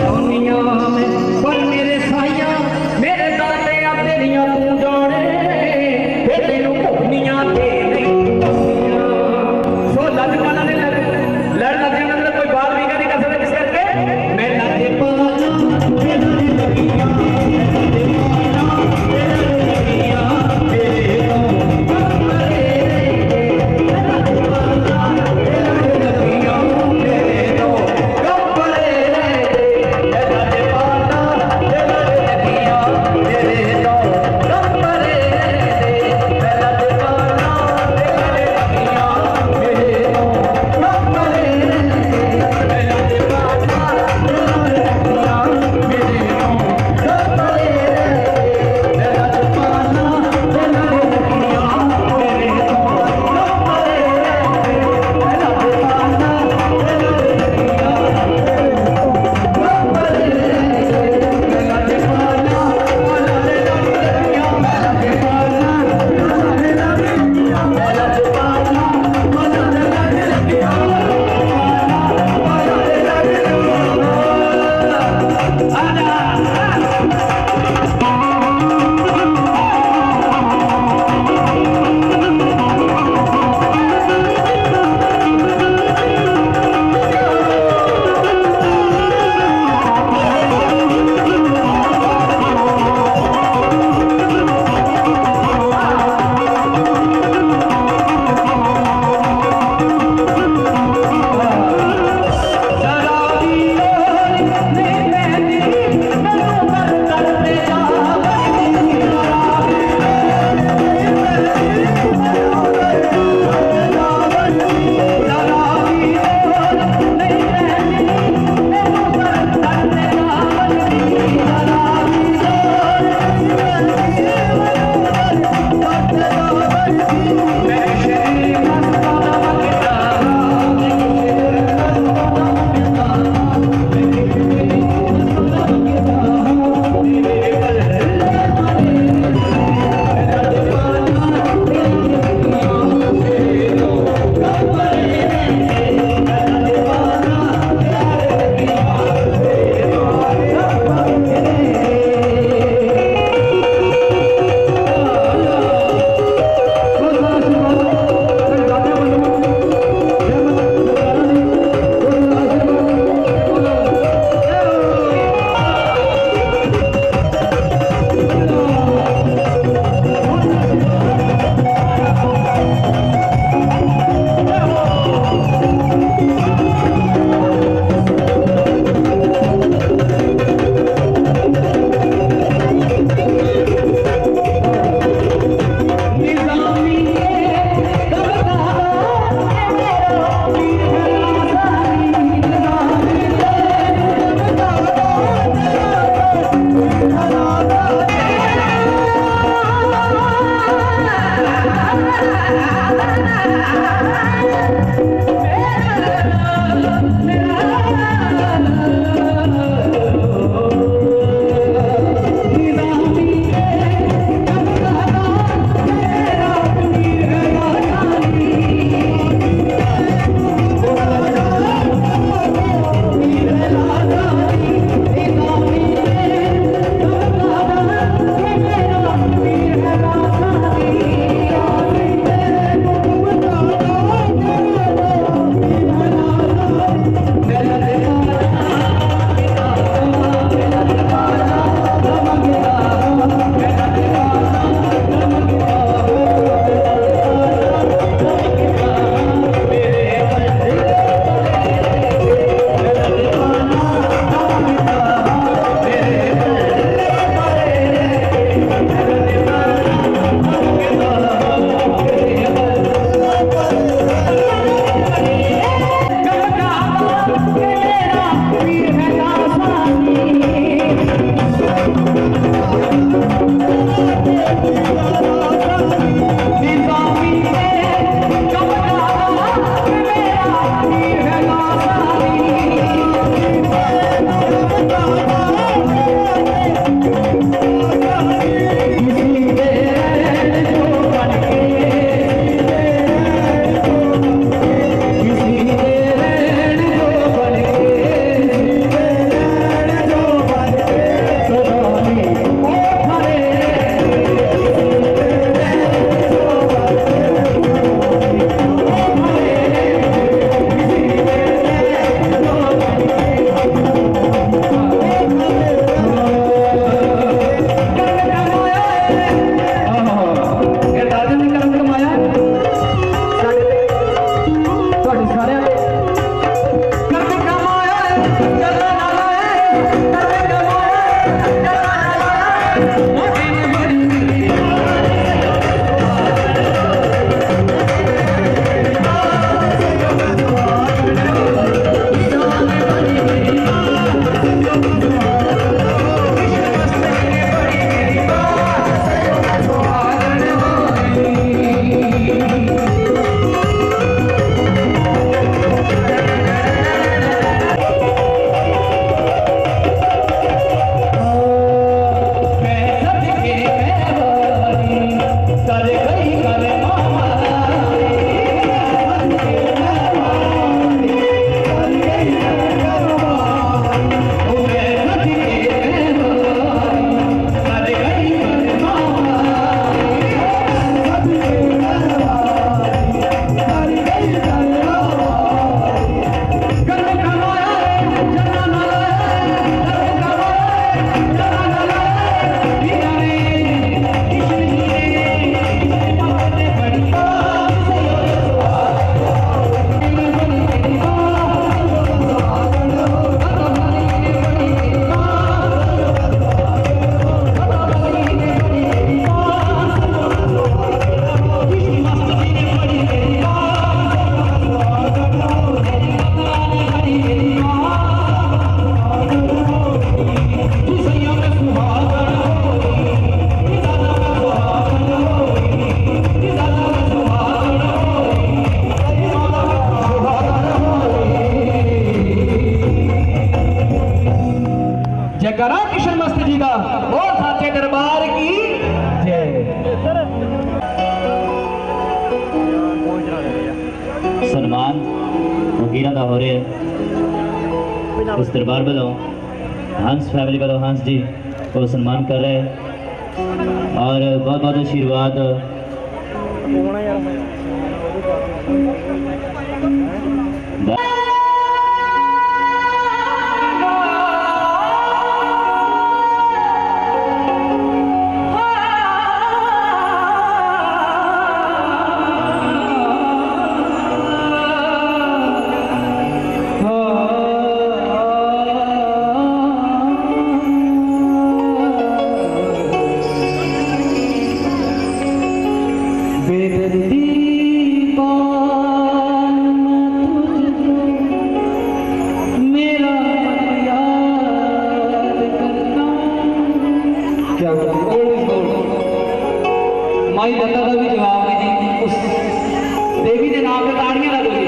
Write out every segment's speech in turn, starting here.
दुनिया में पर मेरे साइया मेरे दाते आ तेरिया तू जाने फिर तेनू भुखनिया ते नहीं भुखनिया सो लग जाना ने लड़ लग जाना मतलब कोई बात भी नहीं कर सकता किस करके मैं लाते पाना मेरी लगियां जयकारा किशन मस्त जी का और साचे दरबार की जय। सन्मान वकीर का हो रहा है इस दरबार वालों हंस फैमिली वालों हंस जी को सम्मान कर रहे हैं और बहुत बहुत आशीर्वाद माई दत्ता का भी जवाब नहीं दी उस देवी के नाम पे ताड़ियां लग गई।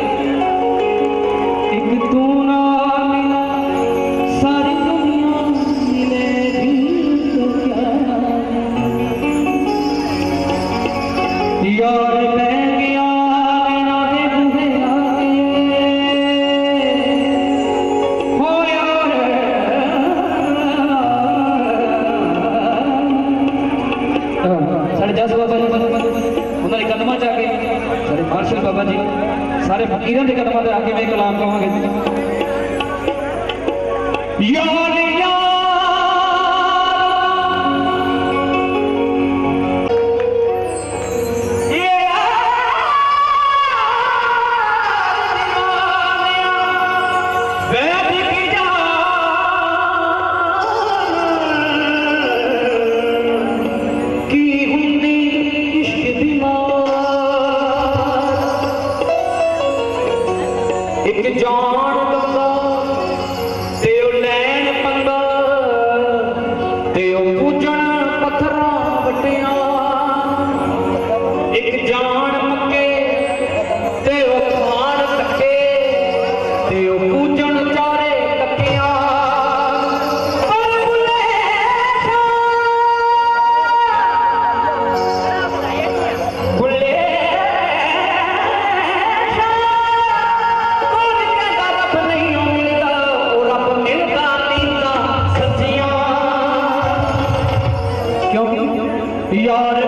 एक तू ना मिला सारी दुनिया मिलेगी तो क्या यार मैं गया ना दे बुहे आगे हो यार साढ़े 10 बाबा जी उन्होंने कदम जाके सारे मार्शल बाबा जी सारे फकीरों के कदम आके मैं कलाम कहांगे यार एक जान बंदा ते लैन पंगा ते पूजन पत्थरां वटिया एक जान मक्के ते खान टके ते पूजन चारे टकिया यार